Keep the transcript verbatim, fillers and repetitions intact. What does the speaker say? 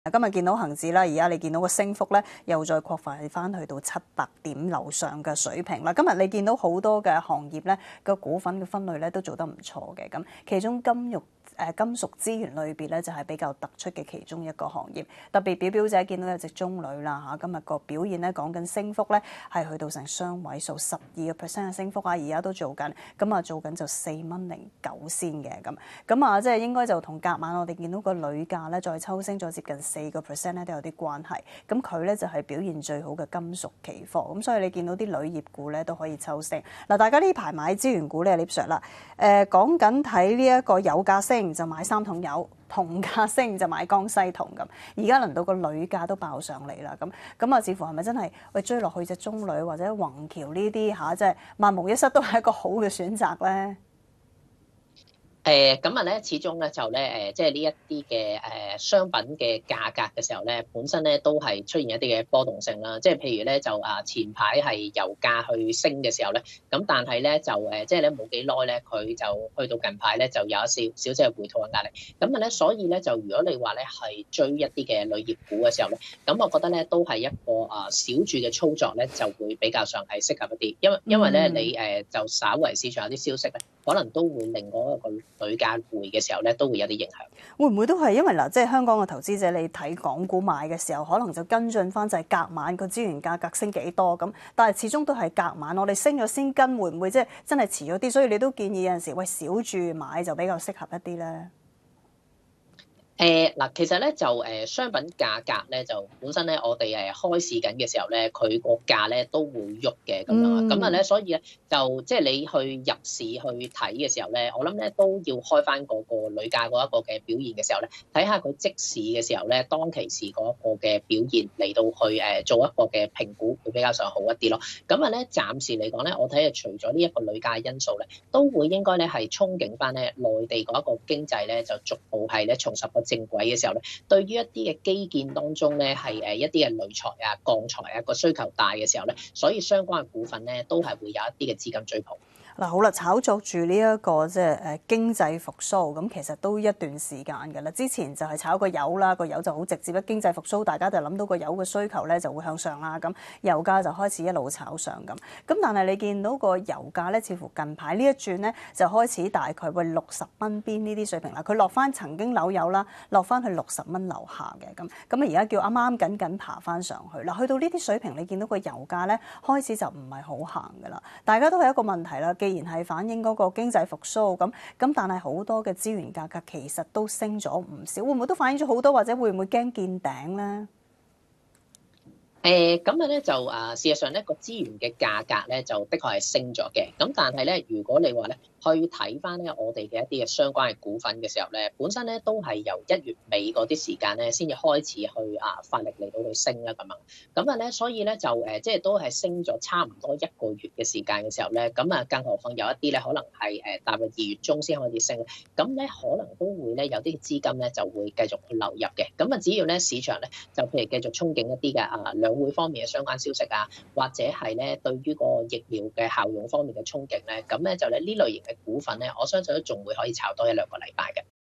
今日見到恒指啦，而家你見到個升幅咧，又再擴大翻去到七百點樓上嘅水平啦。今日你見到好多嘅行業咧，個股份嘅分類咧都做得唔錯嘅。咁其中金融誒金屬資源類別咧就係比較突出嘅其中一個行業。特別表表者見到有隻中鋁啦嚇，今日個表現咧講緊升幅咧係去到成雙位數十二個 percent 嘅升幅啊，而家都做緊，咁啊做緊就四蚊零九仙嘅咁。咁啊即係應該就同隔晚我哋見到個鋁價咧再抽升咗接近四個 percent 咧都有啲關係，咁佢咧就係表現最好嘅金屬期貨，咁所以你見到啲鋁業股咧都可以抽升。嗱，大家呢排買資源股咧，李 Sir 啦，誒講緊睇呢一個油價升就買三桶油，銅價升就買江西銅咁。而家輪到個鋁價都爆上嚟啦，咁咁啊，似乎係咪真係喂追落去隻中鋁或者宏橋呢啲嚇，即係萬無一失都係一個好嘅選擇咧？ 誒咁啊咧，始終咧就咧誒，即係呢一啲嘅誒商品嘅價格嘅時候咧，本身咧都係出現一啲嘅波動性啦。即係譬如咧就啊前排係油價去升嘅時候咧，咁但係咧就誒即係咧冇幾耐咧，佢就去到近排咧就有一少少即係回吐嘅壓力。咁啊咧，所以咧就如果你話咧係追一啲嘅鋁業股嘅時候咧，咁我覺得咧都係一個啊小注嘅操作咧，就會比較上係適合一啲，因為因為咧你誒就稍為市場有啲消息咧，可能都會令嗰個鋁價回嘅時候咧，都會有啲影響。 會唔會都係因為嗱，即係香港嘅投資者，你睇港股買嘅時候，可能就跟進翻就係隔晚個資源價格升幾多咁，但係始終都係隔晚，我哋升咗先跟，會唔會即係真係遲咗啲？所以你都建議有陣時喂小注買就比較適合一啲咧。 誒嗱，其實咧就誒商品價格咧就本身咧，我哋誒開市緊嘅時候咧，佢個價咧都會喐嘅咁樣啊。咁啊咧，所以咧就即係你去入市去睇嘅時候咧，我諗咧都要開翻嗰個鋁價嗰一個嘅表現嘅時候咧，睇下佢即市嘅時候咧，當其時嗰個嘅表現嚟到去誒做一個嘅評估，會比較上好一啲咯。咁啊咧，暫時嚟講咧，我睇啊除咗呢一個鋁價因素咧，都會應該咧係憧憬翻咧內地嗰一個經濟咧就逐步係咧重拾個正軌嘅時候咧，對於一啲嘅基建當中咧，係誒一啲嘅鋁材啊、鋼材啊個需求大嘅時候咧，所以相關嘅股份咧都係會有一啲嘅資金追捧。 嗱好啦，炒作住呢一個即係誒經濟復甦，咁其實都一段時間㗎啦。之前就係炒個油啦，個油就好直接啦。經濟復甦，大家就諗到個油嘅需求咧就會向上啦。咁油價就開始一路炒上咁。咁但係你見到個油價咧，似乎近排呢一轉咧就開始大概會六十蚊邊呢啲水平啦。佢落翻曾經扭油啦，落翻去六十蚊樓下嘅咁。咁啊而家叫啱啱緊緊爬翻上去嗱，去到呢啲水平，你見到個油價咧開始就唔係好行㗎啦。大家都係一個問題啦。既然係反映嗰個經濟復甦咁，咁但係好多嘅資源價格其實都升咗唔少，會唔會都反映咗好多，或者會唔會驚見頂咧？ 誒咁啊咧就啊事實上咧個資源嘅價格咧就的確係升咗嘅，咁但係咧如果你話咧去睇翻咧我哋嘅一啲嘅相關嘅股份嘅時候咧，本身咧都係由一月尾嗰啲時間咧先至開始去啊發力嚟到去升啦咁樣，咁啊咧所以咧就誒即係都係升咗差唔多一個月嘅時間嘅時候咧，咁啊更何況有一啲咧可能係誒踏入二月中先開始升，咁咧可能都會咧有啲資金咧就會繼續去流入嘅，咁啊只要咧市場咧就譬如繼續憧憬一啲嘅啊兩會方面嘅相關消息啊，或者係咧對於個疫苗嘅效用方面嘅憧憬咧，咁咧就咧呢類型嘅股份咧，我相信都仲會可以炒多一兩個禮拜嘅。